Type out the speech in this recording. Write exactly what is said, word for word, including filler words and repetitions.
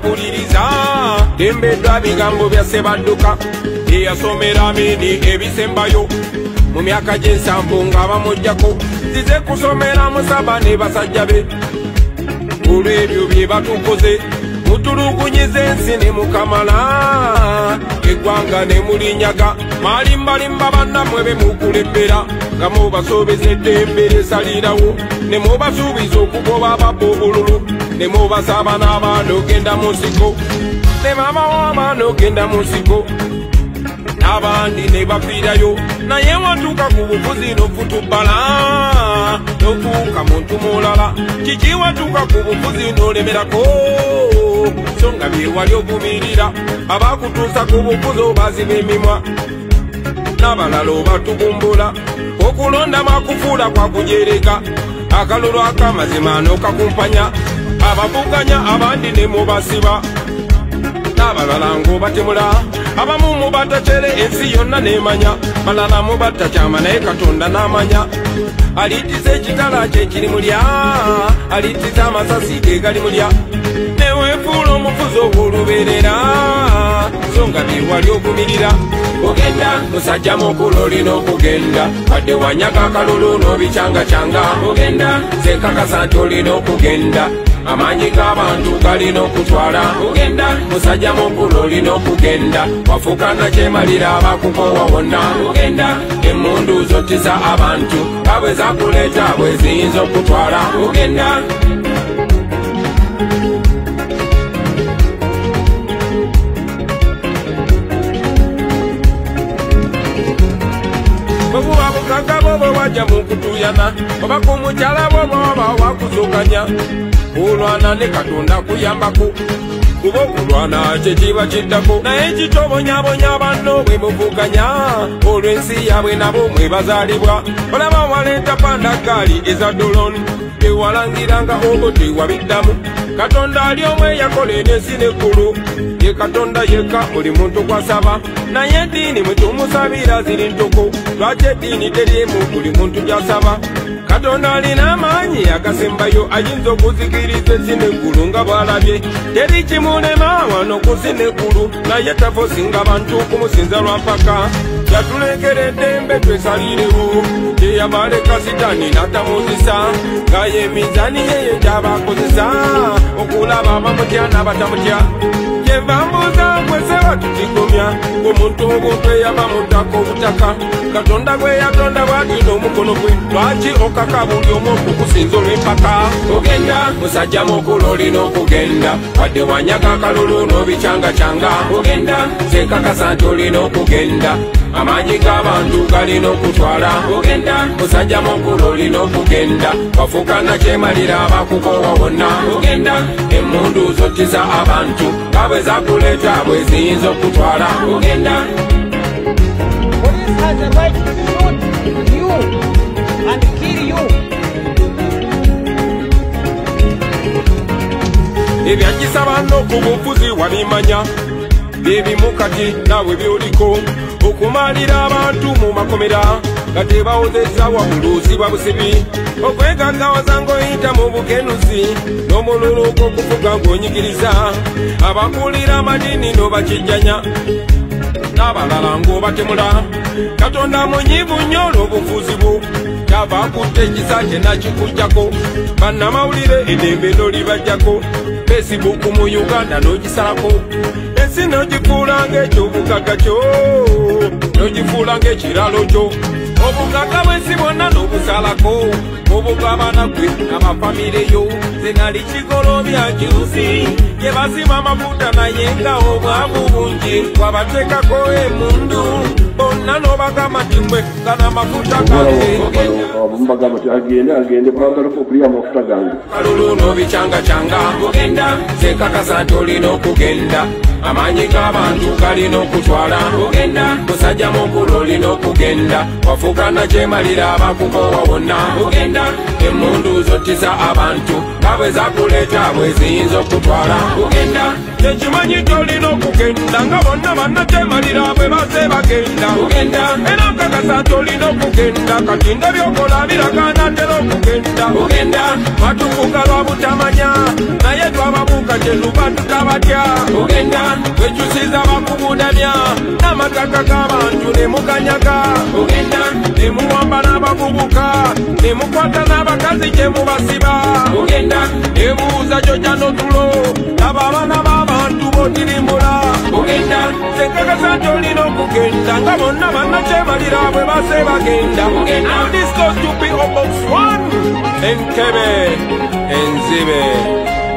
mpuliriza tembeddwa bigambo bya Ssebadduka eyasomera amini ebisembayo mu myaka gy'ensanvu nga bamuggyako zize kusomera musaba ne basajja be olw'ebyo bye batukoze mutulugunyiza ensi ne mukamala eggwanga ne mulinyaga malimbalimba bannammwe be mukulembera nga mubasobeza eddembe lyesalirawo ne mubasuubiza okugoba ababba obululu ne mubasaba n'abaana ogenda mu nsiko ne maama w'abaana ogenda mu nsiko n'abandi ne bafiirayo naye watuuka ku bufuzi n'ofutubbala n'ofuuka muntu mulala kiki watuuka ku bufuzi n'olemerako so nga bye wali ovumirira abakutuusa ku bufuzi obaziba emimwa n'abalala obatugumbula okulonda makufuula kwa kujereka akalulu akamazima n'okakumpanya abavuganya abandi ne mubasiba n'abalala ng'obatemula abamu mubatacere ensi yonna nemanya balala mubatakyama naye Katonda n'amanya alitiza ekitala kye kiri mulya alitiza amasasi ge gali mulya neweefuula omufuzi obw'olubeerera so nga bye wali ovumirira ogenda musajja mukulu olina okugenda wadde wanyaga akalulu n'obicyangacanga ogenda zekakasa nti olina okugenda amaanyi g'abantu galina okutwala ogenda musajja mukulu olina okugenda wafuuka nakyemalira abakukowa wonna ogenda emmundu zotiza abantu abwe zakuleeta bwe ziyinza okutwala ogenda obuba bukaga bwo bwe wajja mu kutuyana oba ku mukyala bwo bwe waba wakuzukanya kulwana ne Katonda kuyambako kuba okulwana kye kiba kiddako naye kitobonyabonya banno bwe muvuganya olw'ensi yaabwe nabo mwe bazaalibwa olaba waleeta pandagaali eza doloni tewalangiranga obo tewabiddamu Katonda ali omu eyakola ensi n'eggulu ye Katonda yekka buli muntu kwasaba naye eddiini mwe tumusabira ziri ntoko lwaki eddiini teriemu buli muntu gyasaba Katonda alina amaanyi agasembayo ayinza okuzikiriza ensi n'eggulu nga bw'alabye teri kimulema wano ku nsi n'eggulu naye tafosinga bantu kumusinza lwampaka yatulekera eddembe twesalirewo teyabaleka sitaani n'atamuzisa nga ye emizaani yeyo gy'abakozesa okulaba abamutya n'abatamutya kyenva mbuuza kweseba tutigomya ng'omuntu obuntu eyaba mutaka obutaka Katonda gwe yatonda bw'ati n'omukono gwe lwaki okaka buli omu okukusinza olw'empaka ogenda musajja mukulu olina okugenda wadde wanyaga akalulu n'obicyangacanga ogenda zenkakasa nti olina okugenda amaanyi g'abantu galina okutwala ogenda musajja mukulu olina okugenda wafuuka nakyemalira abakukowa wonna ogenda emmundu zotiza abantu nga bwe zakuleeta bwe ziyinza okutwala ogenda Police has the right to shoot you and kill you. ebyagisaba n'oku bufuzi wabimanya byebimu kati naawe byoliko okumalira abantu mu makomera nga tebawozesa wabuluzi bwa busibi okwegagawaza ng'oyita mu bukenuzi n'omululu gw'okuvuga ng'onyigiriza abakulira amadini n'obakijjanya n'abalala ng'obatemula Katonda munyiivu nnyo olw'obufuzi bwo kyava akutte ekisa kye nakikuggyako bannamawulire eddembe n'olibajjako Facebook mu Uganda n'ogisalako ensi n'ogifuula ng'ekyobugagga kyo n'ogifuula ng'ekiralo kyo obugagga bw'ensi bwonna n'obusalako obugabana gwe n'amafamire yo ze nali kigolobya juzi gye bazima amafuta naye nga obwavu bungi wabateekako emundu bonna n'obagamba nti mwe nga n'amafuta gange mbagamba ti agende agende bwagalako okuliya amafuta gange kalulu n'obicyangacanga ogenda zenkakasa nti olina okugenda amaanyi g'abantu galina okutwala ogenda musajja mukulu olina okugenda wafuuka nakyemalira abakukowa wonna ogenda emmundu zotiza abantu nga bwe zakuleeta bwe ziyinza okutwala ogenda tekimanyi tolina okugenda nga bonna bannakyemalira bwe baze bagenda era nkakasa tolina okugenda kati ndabyokola biraga natera okugenda batufuga lwa butamanya naye twababuuka kyetuba tutabatya twekyusiza bakubudamya n'amataka g'abantu ne muganyaga ne muwamba n'abavubuka ne mukwata n'abakazi gye mubasiba ne buuza jojja n'otulo abo abaana b'abantu b'otirimbula senkakasa nti olina okugenda nga bonna bannakyemalira bwe base bagenda. Now this goes to be almost one Entebbe Enzibe